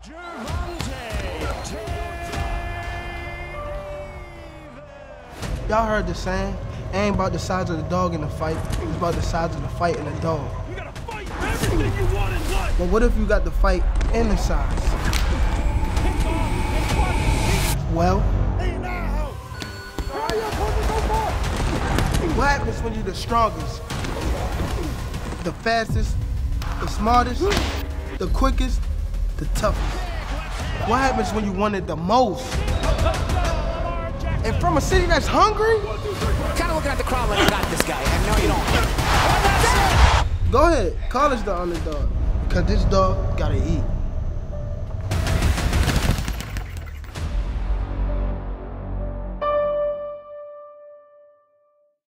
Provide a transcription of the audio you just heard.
Y'all heard the saying, it ain't about the size of the dog in the fight, it's about the size of the fight in the dog. You gotta fight everything you want in life. But what if you got the fight in the size? Well, what happens when you're the strongest, the fastest, the smartest, the quickest, the toughest? What happens when you want it the most? And from a city that's hungry? Kind of looking at the crowd like you got this guy. I know you don't. Go ahead, call us the underdog, because this dog gotta eat.